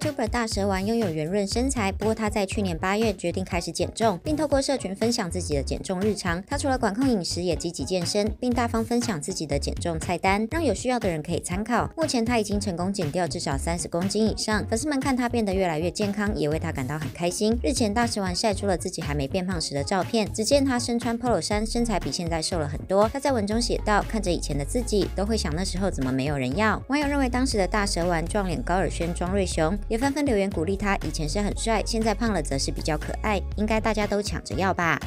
YouTuber 大蛇丸拥有圆润身材，不过他在去年8月决定开始减重，并透过社群分享自己的减重日常。他除了管控饮食，也积极健身，并大方分享自己的减重菜单，让有需要的人可以参考。目前他已经成功减掉至少30公斤以上，粉丝们看他变得越来越健康，也为他感到很开心。日前大蛇丸晒出了自己还没变胖时的照片，只见他身穿 Polo 衫，身材比现在瘦了很多。他在文中写道：“看着以前的自己，都会想那时候怎么没有人要。”网友认为当时的大蛇丸撞脸高尔宣、庄瑞雄，也纷纷留言鼓励他，以前是很帅，现在胖了则是比较可爱，应该大家都抢着要吧。